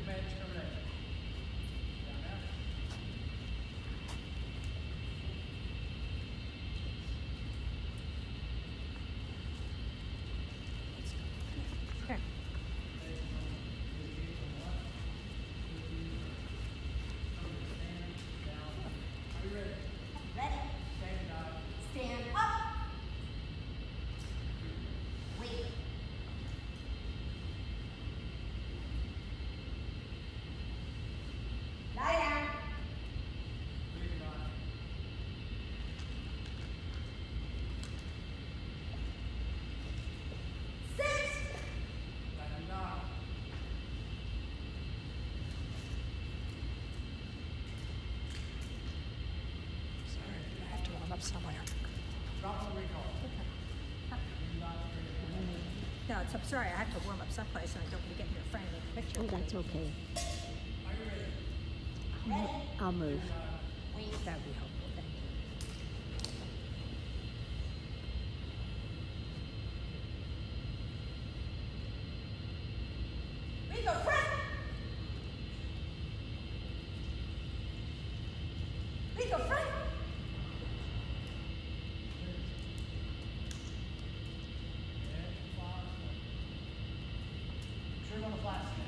made discrimination. Down now. Okay. Are you ready? Ready? Stand up. Stand up. Wait. Lie down. Believe it or not. Sit. Like you're not. Sorry, I have to warm up somewhere. Drop the recall. You're not ready. No, I'm sorry, I have to warm up someplace and I don't want to get in your frame of the picture. Oh, that's okay. Are you ready? Ready? I'll move. Wait. That would be helpful, thank you. We go front. We go front. Turn on the flat stand.